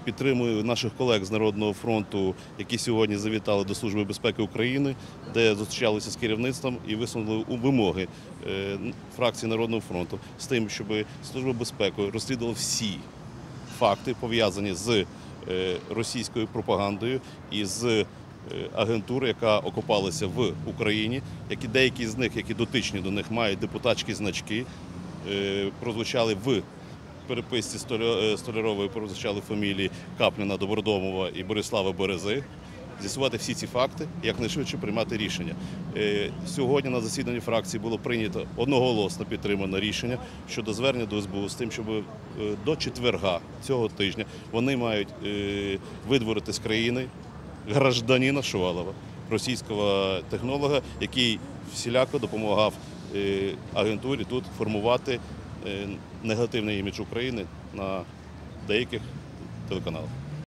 Підтримую наших колег з Народного фронту, які сьогодні завітали до Служби безпеки України, де зустрічалися з керівництвом і висунули вимоги фракції Народного фронту з тим, щоб Служба безпеки розслідувала всі факти, пов'язані з російською пропагандою і з агентури, яка окопалася в Україні, деякі з них, які дотичні до них, мають депутатські значки, прозвучали в переписці Столярової, прозвучали фамілії Капліна, Добродомова і Борислава Берези. З'ясувати всі ці факти і якнайшвидше приймати рішення. Сьогодні на засіданні фракції було прийнято одноголосно підтримане рішення щодо звернення до СБУ з тим, щоб до четверга цього тижня вони мають видворити з країни гражданина Шувалова, російського технолога, який всіляко допомагав агентурі тут формувати негативний імідж України на деяких телеканалах.